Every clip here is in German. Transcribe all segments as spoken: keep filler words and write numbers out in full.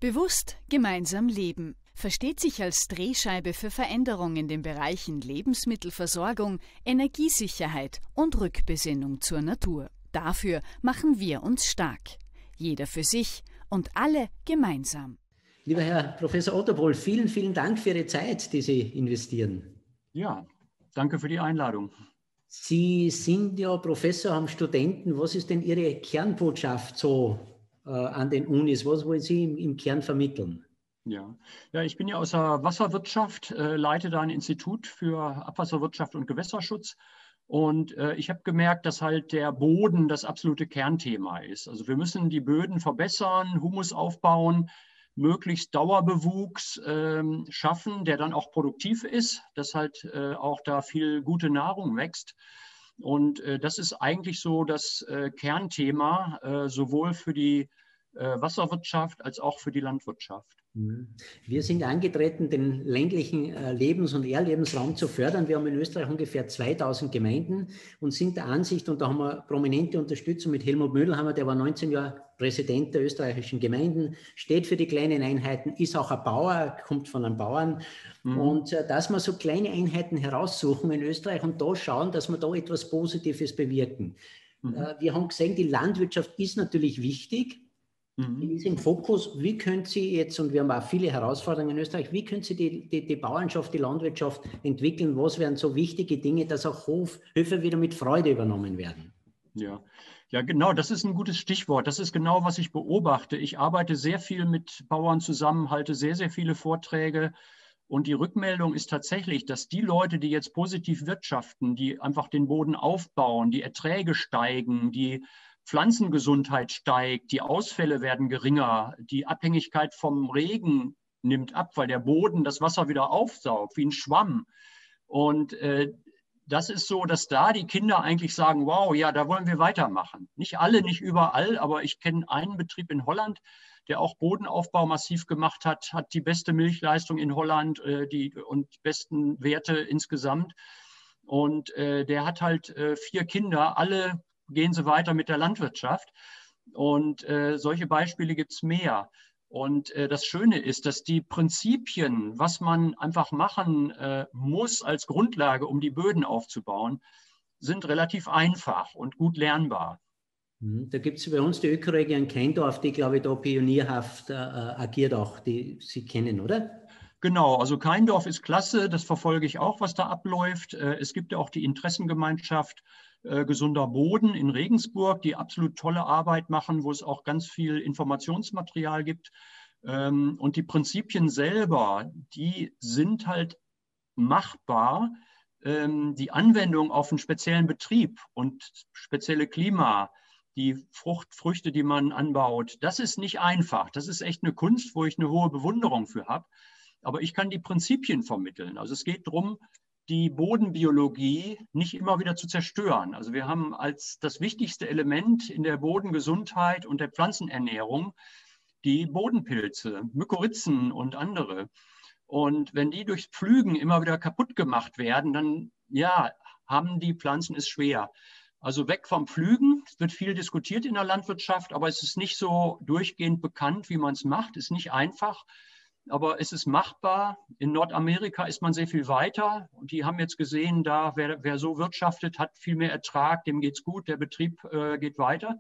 Bewusst gemeinsam leben versteht sich als Drehscheibe für Veränderungen in den Bereichen Lebensmittelversorgung, Energiesicherheit und Rückbesinnung zur Natur. Dafür machen wir uns stark. Jeder für sich und alle gemeinsam. Lieber Herr Professor Otterpohl, vielen, vielen Dank für Ihre Zeit, die Sie investieren. Ja, danke für die Einladung. Sie sind ja Professor, haben Studenten. Was ist denn Ihre Kernbotschaft so äh, an den Unis? Was wollen Sie im, im Kern vermitteln? Ja. ja, ich bin ja aus der Wasserwirtschaft, äh, leite da ein Institut für Abwasserwirtschaft und Gewässerschutz. Und äh, ich habe gemerkt, dass halt der Boden das absolute Kernthema ist. Also wir müssen die Böden verbessern, Humus aufbauen, möglichst Dauerbewuchs ähm, schaffen, der dann auch produktiv ist, dass halt äh, auch da viel gute Nahrung wächst. Und äh, das ist eigentlich so das äh, Kernthema, äh, sowohl für die äh, Wasserwirtschaft als auch für die Landwirtschaft. Wir sind angetreten, den ländlichen Lebens- und Erlebensraum zu fördern. Wir haben in Österreich ungefähr zweitausend Gemeinden und sind der Ansicht, und da haben wir prominente Unterstützung mit Helmut Mödelhammer, der war neunzehn Jahre Präsident der österreichischen Gemeinden, steht für die kleinen Einheiten, ist auch ein Bauer, kommt von einem Bauern. Mhm. Und dass wir so kleine Einheiten heraussuchen in Österreich und da schauen, dass wir da etwas Positives bewirken. Mhm. Wir haben gesehen, die Landwirtschaft ist natürlich wichtig. Mhm. Ist im Fokus, wie können Sie jetzt, und wir haben auch viele Herausforderungen in Österreich, wie können Sie die, die, die Bauernschaft, die Landwirtschaft entwickeln? Was wären so wichtige Dinge, dass auch Hof, Höfe wieder mit Freude übernommen werden? Ja. ja, genau, das ist ein gutes Stichwort. Das ist genau, was ich beobachte. Ich arbeite sehr viel mit Bauern zusammen, halte sehr, sehr viele Vorträge. Und die Rückmeldung ist tatsächlich, dass die Leute, die jetzt positiv wirtschaften, die einfach den Boden aufbauen, die Erträge steigen, die Pflanzengesundheit steigt, die Ausfälle werden geringer, die Abhängigkeit vom Regen nimmt ab, weil der Boden das Wasser wieder aufsaugt, wie ein Schwamm. Und äh, das ist so, dass da die Kinder eigentlich sagen, wow, ja, da wollen wir weitermachen. Nicht alle, nicht überall, aber ich kenne einen Betrieb in Holland, der auch Bodenaufbau massiv gemacht hat, hat die beste Milchleistung in Holland äh, die, und die besten Werte insgesamt. Und äh, der hat halt äh, vier Kinder, alle gehen sie weiter mit der Landwirtschaft. Und äh, solche Beispiele gibt es mehr. Und äh, das Schöne ist, dass die Prinzipien, was man einfach machen äh, muss als Grundlage, um die Böden aufzubauen, sind relativ einfach und gut lernbar. Da gibt es bei uns die Ökoregion Keindorf, die, glaube ich, da pionierhaft äh, agiert auch, die Sie kennen, oder? Genau, also Keindorf ist klasse, das verfolge ich auch, was da abläuft. Es gibt ja auch die Interessengemeinschaft äh, Gesunder Boden in Regensburg, die absolut tolle Arbeit machen, wo es auch ganz viel Informationsmaterial gibt. Ähm, und die Prinzipien selber, die sind halt machbar. Ähm, die Anwendung auf einen speziellen Betrieb und spezielle Klima, die Frucht, Früchte, die man anbaut, das ist nicht einfach. Das ist echt eine Kunst, wo ich eine hohe Bewunderung für habe. Aber ich kann die Prinzipien vermitteln. Also es geht darum, die Bodenbiologie nicht immer wieder zu zerstören. Also wir haben als das wichtigste Element in der Bodengesundheit und der Pflanzenernährung die Bodenpilze, Mykorrhizen und andere. Und wenn die durch Pflügen immer wieder kaputt gemacht werden, dann ja, haben die Pflanzen es schwer. Also weg vom Pflügen. Es wird viel diskutiert in der Landwirtschaft, aber es ist nicht so durchgehend bekannt, wie man es macht. Es ist nicht einfach. Aber es ist machbar. In Nordamerika ist man sehr viel weiter. Und die haben jetzt gesehen, da wer, wer so wirtschaftet, hat viel mehr Ertrag, dem geht es gut, der Betrieb äh, geht weiter.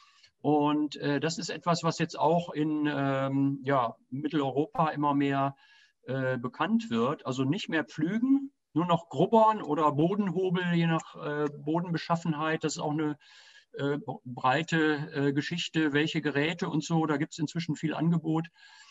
Und äh, das ist etwas, was jetzt auch in ähm, ja, Mitteleuropa immer mehr äh, bekannt wird. Also nicht mehr pflügen, nur noch grubbern oder Bodenhobel, je nach äh, Bodenbeschaffenheit. Das ist auch eine äh, breite äh, Geschichte, welche Geräte und so. Da gibt es inzwischen viel Angebot.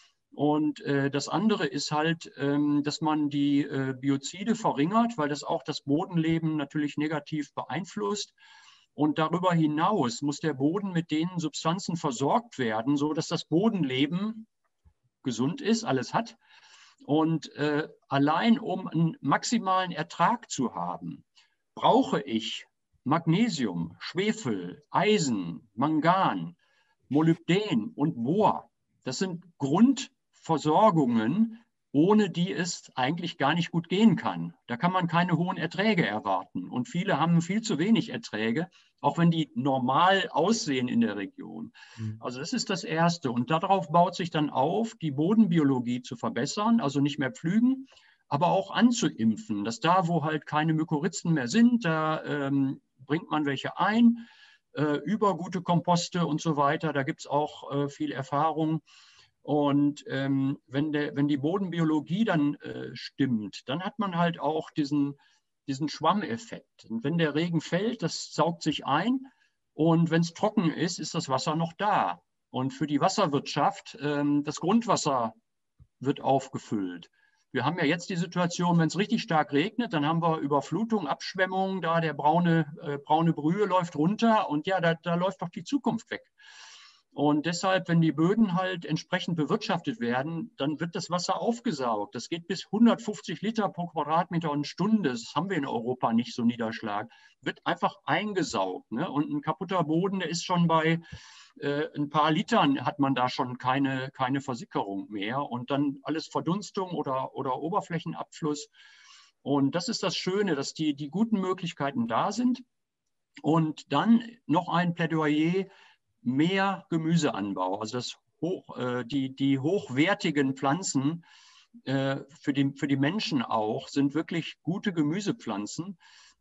Und äh, das andere ist halt, ähm, dass man die äh, Biozide verringert, weil das auch das Bodenleben natürlich negativ beeinflusst. Und darüber hinaus muss der Boden mit den Substanzen versorgt werden, sodass das Bodenleben gesund ist, alles hat. Und äh, allein um einen maximalen Ertrag zu haben, brauche ich Magnesium, Schwefel, Eisen, Mangan, Molybdän und Bohr. Das sind Grundversorgungen, ohne die es eigentlich gar nicht gut gehen kann. Da kann man keine hohen Erträge erwarten. Und viele haben viel zu wenig Erträge, auch wenn die normal aussehen in der Region. Also das ist das Erste. Und darauf baut sich dann auf, die Bodenbiologie zu verbessern, also nicht mehr pflügen, aber auch anzuimpfen, dass da, wo halt keine Mykorrhizen mehr sind, da ähm, bringt man welche ein, äh, über gute Komposte und so weiter. Da gibt es auch äh, viel Erfahrung. Und ähm, wenn, der, wenn die Bodenbiologie dann äh, stimmt, dann hat man halt auch diesen, diesen Schwammeffekt. Und wenn der Regen fällt, das saugt sich ein. Und wenn es trocken ist, ist das Wasser noch da. Und für die Wasserwirtschaft, ähm, das Grundwasser wird aufgefüllt. Wir haben ja jetzt die Situation, wenn es richtig stark regnet, dann haben wir Überflutung, Abschwemmung, da der braune, äh, braune Brühe läuft runter und ja, da, da läuft doch die Zukunft weg. Und deshalb, wenn die Böden halt entsprechend bewirtschaftet werden, dann wird das Wasser aufgesaugt. Das geht bis hundertfünfzig Liter pro Quadratmeter und Stunde. Das haben wir in Europa nicht, so Niederschlag. Wird einfach eingesaugt. Ne? Und ein kaputter Boden, der ist schon bei äh, ein paar Litern, hat man da schon keine, keine Versickerung mehr. Und dann alles Verdunstung oder, oder Oberflächenabfluss. Und das ist das Schöne, dass die, die guten Möglichkeiten da sind. Und dann noch ein Plädoyer, mehr Gemüseanbau, also das hoch, äh, die, die hochwertigen Pflanzen äh, für, die, für die Menschen auch, sind wirklich gute Gemüsepflanzen.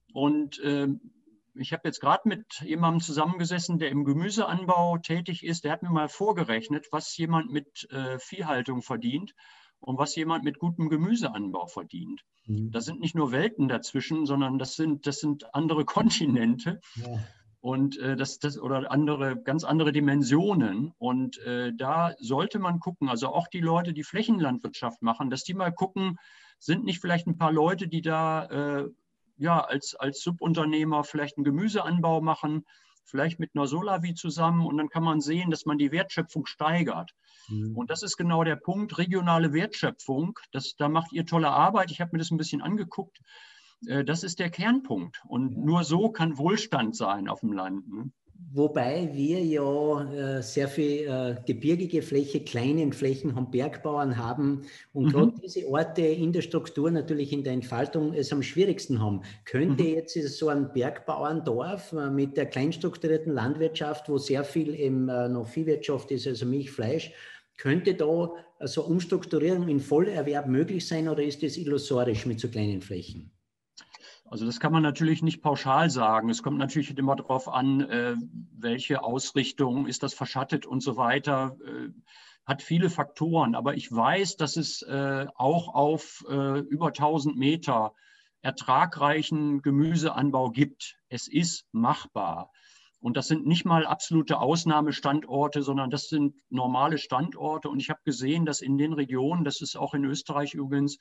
Und äh, ich habe jetzt gerade mit jemandem zusammengesessen, der im Gemüseanbau tätig ist, der hat mir mal vorgerechnet, was jemand mit äh, Viehhaltung verdient und was jemand mit gutem Gemüseanbau verdient. Mhm. Da sind nicht nur Welten dazwischen, sondern das sind, das sind andere Kontinente. Ja. Und äh, das, das oder andere, ganz andere Dimensionen. Und äh, da sollte man gucken, also auch die Leute, die Flächenlandwirtschaft machen, dass die mal gucken, sind nicht vielleicht ein paar Leute, die da äh, ja, als, als Subunternehmer vielleicht einen Gemüseanbau machen, vielleicht mit einer Solavi zusammen, und dann kann man sehen, dass man die Wertschöpfung steigert. Mhm. Und das ist genau der Punkt, regionale Wertschöpfung. Das, da macht ihr tolle Arbeit. Ich habe mir das ein bisschen angeguckt. Das ist der Kernpunkt. Und ja. nur so kann Wohlstand sein auf dem Land. Ne? Wobei wir ja äh, sehr viel äh, gebirgige Fläche, kleine Flächen haben, Bergbauern haben und mhm. gerade diese Orte in der Struktur, natürlich in der Entfaltung, es am schwierigsten haben. Könnte mhm. jetzt so ein Bergbauerndorf äh, mit der kleinstrukturierten Landwirtschaft, wo sehr viel eben äh, noch Viehwirtschaft ist, also Milch, Fleisch, könnte da so also Umstrukturierung in Vollerwerb möglich sein, oder ist das illusorisch mit so kleinen Flächen? Also das kann man natürlich nicht pauschal sagen. Es kommt natürlich immer darauf an, äh, welche Ausrichtung, ist das verschattet und so weiter, äh, hat viele Faktoren. Aber ich weiß, dass es äh, auch auf äh, über tausend Meter ertragreichen Gemüseanbau gibt. Es ist machbar. Und das sind nicht mal absolute Ausnahmestandorte, sondern das sind normale Standorte. Und ich habe gesehen, dass in den Regionen, das ist auch in Österreich übrigens,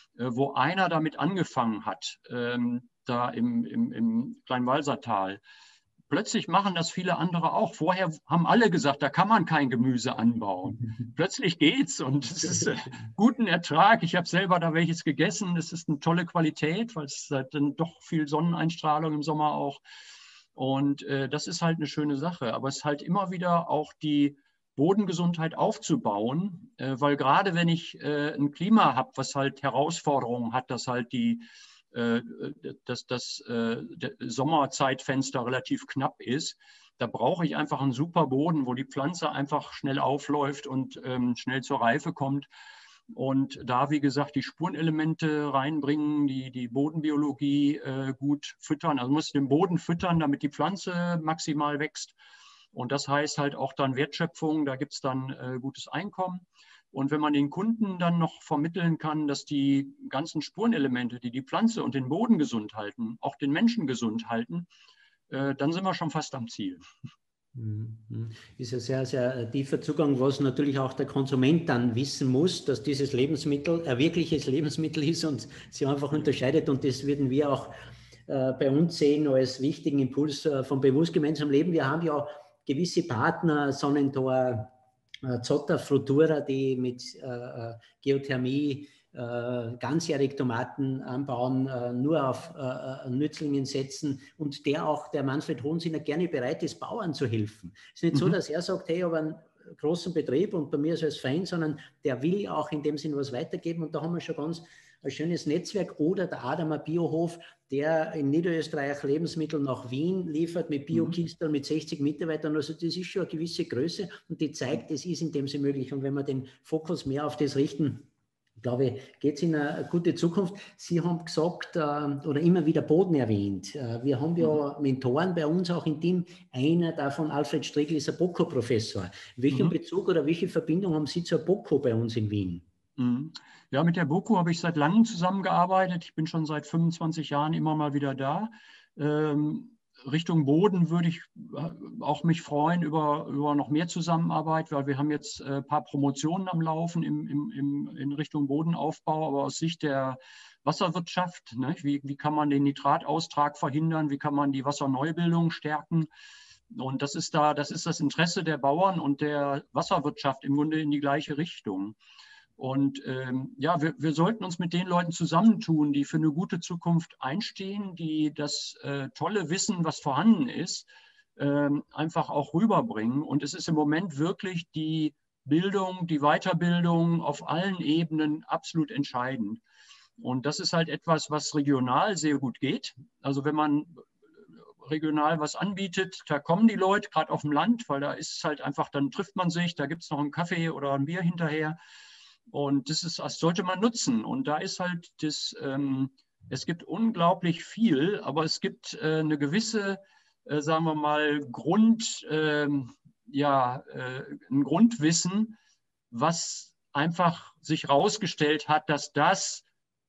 wo einer damit angefangen hat, ähm, da im, im, im Kleinwalsertal, plötzlich machen das viele andere auch. Vorher haben alle gesagt, da kann man kein Gemüse anbauen. Plötzlich geht's und es ist äh, guten Ertrag. Ich habe selber da welches gegessen. Es ist eine tolle Qualität, weil es halt dann doch viel Sonneneinstrahlung im Sommer auch. Und äh, das ist halt eine schöne Sache. Aber es ist halt immer wieder auch die Bodengesundheit aufzubauen, äh, weil gerade wenn ich äh, ein Klima habe, was halt Herausforderungen hat, dass halt die, äh, dass das äh, Sommerzeitfenster relativ knapp ist, da brauche ich einfach einen super Boden, wo die Pflanze einfach schnell aufläuft und ähm, schnell zur Reife kommt. Und da, wie gesagt, die Spurenelemente reinbringen, die, die Bodenbiologie äh, gut füttern. Also muss ich den Boden füttern, damit die Pflanze maximal wächst. Und das heißt halt auch dann Wertschöpfung, da gibt es dann äh, gutes Einkommen. Und wenn man den Kunden dann noch vermitteln kann, dass die ganzen Spurenelemente, die die Pflanze und den Boden gesund halten, auch den Menschen gesund halten, äh, dann sind wir schon fast am Ziel. Ist ein sehr, sehr tiefer Zugang, was natürlich auch der Konsument dann wissen muss, dass dieses Lebensmittel ein wirkliches Lebensmittel ist und sich einfach unterscheidet. Und das würden wir auch äh, bei uns sehen als wichtigen Impuls äh, vom bewusst gemeinsamen Leben. Wir haben ja gewisse Partner, Sonnentor, äh, Zotter, Frutura, die mit äh, Geothermie äh, ganzjährig Tomaten anbauen, äh, nur auf äh, Nützlingen setzen, und der auch, der Manfred Hohensinner, gerne bereit ist, Bauern zu helfen. Es ist nicht mhm. so, dass er sagt, hey, aber großen Betrieb und bei mir ist alles fein, sondern der will auch in dem Sinn was weitergeben. Und da haben wir schon ganz ein schönes Netzwerk. Oder der Adamer Biohof, der in Niederösterreich Lebensmittel nach Wien liefert mit Bio-Kisteln, mit sechzig Mitarbeitern. Also das ist schon eine gewisse Größe und die zeigt, es ist in dem Sinne möglich. Und wenn wir den Fokus mehr auf das richten, glaube ich, geht es in eine gute Zukunft. Sie haben gesagt äh, oder immer wieder Boden erwähnt. Äh, wir haben ja Mentoren bei uns auch im Team. Einer davon, Alfred Striegl, ist ein BOKU-Professor. Welchen mhm. Bezug oder welche Verbindung haben Sie zur BOKU bei uns in Wien? Mhm. Ja, mit der BOKU habe ich seit langem zusammengearbeitet. Ich bin schon seit fünfundzwanzig Jahren immer mal wieder da. Ähm, Richtung Boden würde ich auch mich freuen über, über noch mehr Zusammenarbeit, weil wir haben jetzt ein paar Promotionen am Laufen im, im, im, in Richtung Bodenaufbau, aber aus Sicht der Wasserwirtschaft, ne, wie, wie kann man den Nitrataustrag verhindern, wie kann man die Wasserneubildung stärken. Und das ist da, das ist das Interesse der Bauern und der Wasserwirtschaft im Grunde in die gleiche Richtung. Und ähm, ja, wir, wir sollten uns mit den Leuten zusammentun, die für eine gute Zukunft einstehen, die das äh, tolle Wissen, was vorhanden ist, ähm, einfach auch rüberbringen. Und es ist im Moment wirklich die Bildung, die Weiterbildung auf allen Ebenen absolut entscheidend. Und das ist halt etwas, was regional sehr gut geht. Also wenn man regional was anbietet, da kommen die Leute, gerade auf dem Land, weil da ist es halt einfach, dann trifft man sich, da gibt es noch einen Kaffee oder ein Bier hinterher. Und das, ist, das sollte man nutzen. Und da ist halt das, ähm, es gibt unglaublich viel, aber es gibt äh, eine gewisse, äh, sagen wir mal, Grund, äh, ja, äh, ein Grundwissen, was einfach sich herausgestellt hat, dass das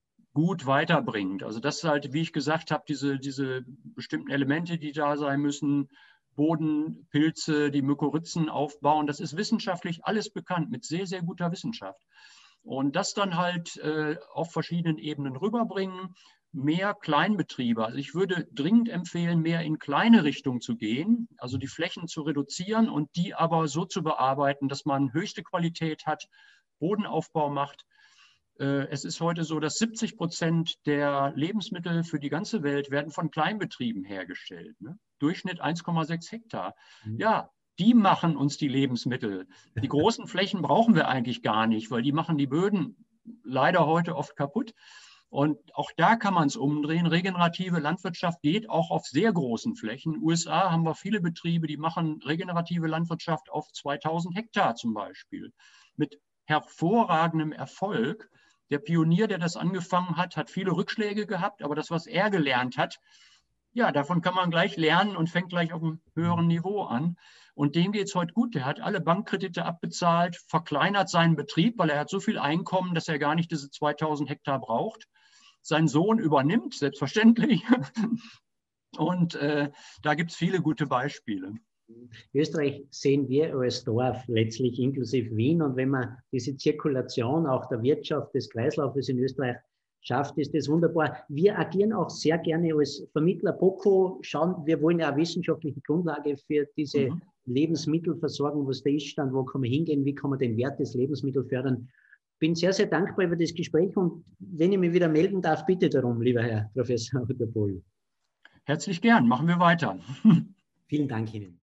gut weiterbringt. Also das ist halt, wie ich gesagt habe, diese, diese bestimmten Elemente, die da sein müssen, Boden, Pilze, die Mykorrhizen aufbauen, das ist wissenschaftlich alles bekannt, mit sehr, sehr guter Wissenschaft. Und das dann halt äh, auf verschiedenen Ebenen rüberbringen, mehr Kleinbetriebe. Also ich würde dringend empfehlen, mehr in kleine Richtung zu gehen, also die Flächen zu reduzieren und die aber so zu bearbeiten, dass man höchste Qualität hat, Bodenaufbau macht. Äh, es ist heute so, dass siebzig Prozent der Lebensmittel für die ganze Welt werden von Kleinbetrieben hergestellt. Ne? Durchschnitt eins Komma sechs Hektar. Mhm. Ja, die machen uns die Lebensmittel. Die großen Flächen brauchen wir eigentlich gar nicht, weil die machen die Böden leider heute oft kaputt. Und auch da kann man es umdrehen. Regenerative Landwirtschaft geht auch auf sehr großen Flächen. In den U S A haben wir viele Betriebe, die machen regenerative Landwirtschaft auf zweitausend Hektar zum Beispiel. Mit hervorragendem Erfolg. Der Pionier, der das angefangen hat, hat viele Rückschläge gehabt, aber das, was er gelernt hat, ja, davon kann man gleich lernen und fängt gleich auf einem höheren Niveau an. Und dem geht es heute gut. Der hat alle Bankkredite abbezahlt, verkleinert seinen Betrieb, weil er hat so viel Einkommen, dass er gar nicht diese zweitausend Hektar braucht. Sein Sohn übernimmt, selbstverständlich. Und äh, da gibt es viele gute Beispiele. Österreich sehen wir als Dorf, letztlich inklusive Wien. Und wenn man diese Zirkulation auch der Wirtschaft, des Kreislaufes in Österreich schafft, ist das wunderbar. Wir agieren auch sehr gerne als Vermittler BOKU. Schauen, wir wollen ja eine wissenschaftliche Grundlage für diese mhm. Lebensmittelversorgung, was der Iststand, wo kann man hingehen, wie kann man den Wert des Lebensmittels fördern. Bin sehr, sehr dankbar über das Gespräch und wenn ich mich wieder melden darf, bitte darum, lieber Herr Professor Hutter-Pohl. Herzlich gern, machen wir weiter. Vielen Dank Ihnen.